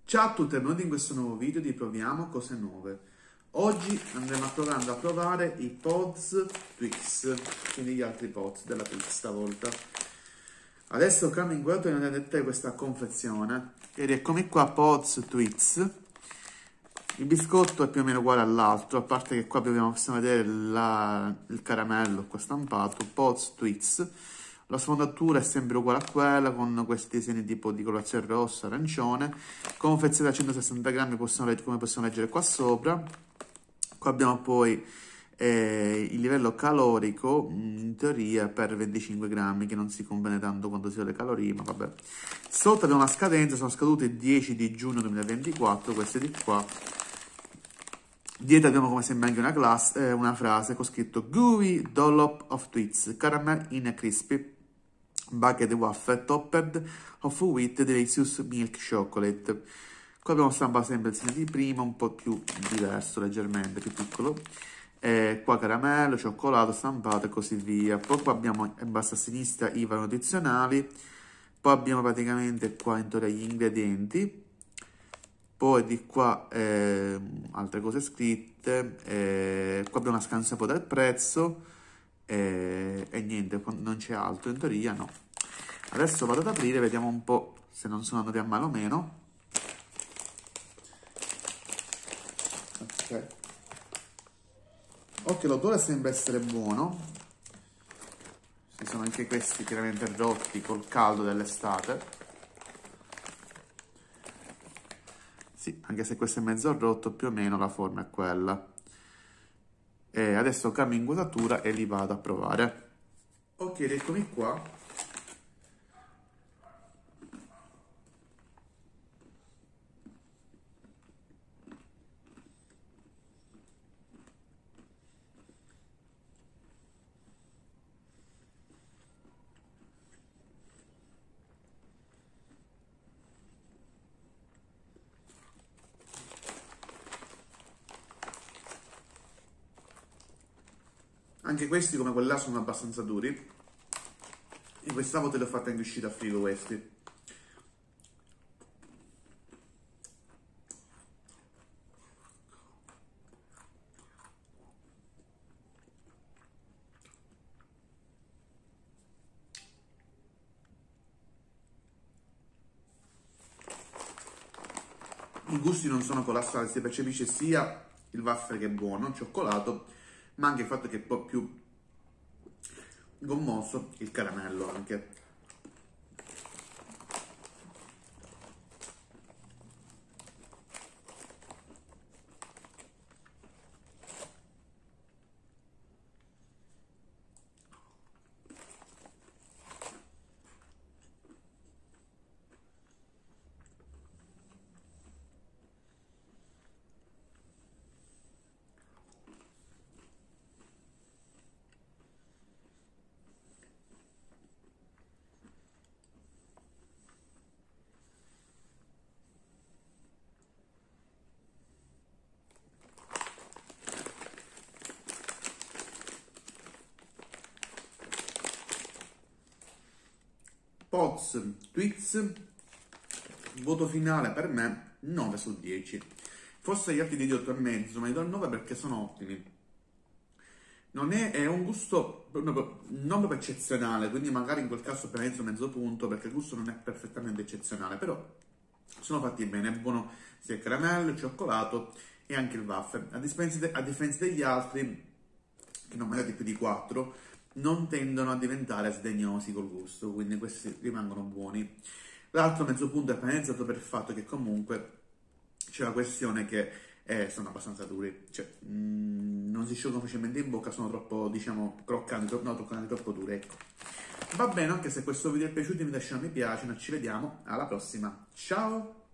Ciao a tutti e benvenuti in questo nuovo video di Proviamo Cose Nuove. Oggi andremo a provare i Pods Twix, quindi gli altri Pods della Twix stavolta. Adesso cambio in guardo e non vedete questa confezione. Ed eccomi qua, Pods Twix. Il biscotto è più o meno uguale all'altro, a parte che qua possiamo vedere il caramello qua stampato, Pods Twix. La sfondatura è sempre uguale a quella, con questi disegni tipo di colorazione rossa, arancione. Confezione da 160 grammi, come possiamo leggere qua sopra. Qua abbiamo poi il livello calorico, in teoria per 25 grammi, che non si conviene tanto quando si ha le calorie, ma vabbè. Sotto abbiamo la scadenza, sono scadute il 10 di giugno 2024, queste di qua. Dietro abbiamo come sempre anche una frase con scritto Gooey Dollop of Twix, Caramel in a Crispy Bucket Waffle Topped of Wheat Delicious Milk Chocolate. Qua abbiamo stampato sempre il segno di prima, un po' più diverso, leggermente più piccolo. Qua caramello, cioccolato stampato e così via. Poi qua abbiamo in basso a sinistra i vari nutrizionali. Poi abbiamo praticamente qua in teoria gli ingredienti. Poi di qua altre cose scritte, qua abbiamo una scansione poi del prezzo e niente, non c'è altro in teoria, no. Adesso vado ad aprire, vediamo un po' se non sono andati a male o meno. Ok, l'odore sembra essere buono. Ci sono anche questi chiaramente rotti col caldo dell'estate. Sì, anche se questo è mezzo rotto, più o meno la forma è quella. E adesso cambio inquadratura e li vado a provare. Ok, eccomi qua. Anche questi, come quelli là, sono abbastanza duri. E questa volta li ho fatti anche uscire a frigo questi. I gusti non sono collassati, si percepisce sia il waffle che è buono, il cioccolato, ma anche il fatto che è un po' più gommoso il caramello anche. Pods Twix, voto finale per me 9 su 10. Forse gli altri di 8,5, ma gli do il 9 perché sono ottimi. Non è un gusto non proprio eccezionale, quindi magari in quel caso penso mezzo punto perché il gusto non è perfettamente eccezionale, però sono fatti bene, è buono sia il caramello, il cioccolato e anche il waffle. A differenza degli altri, che non magari più di 4, non tendono a diventare sdegnosi col gusto, quindi questi rimangono buoni. L'altro mezzo punto è penalizzato per il fatto che comunque c'è la questione che sono abbastanza duri, cioè non si sciolgono facilmente in bocca, sono troppo, diciamo, croccanti, troppo duri, ecco. Va bene, anche se questo video è piaciuto mi lasciate un mi piace, noi ci vediamo alla prossima, ciao!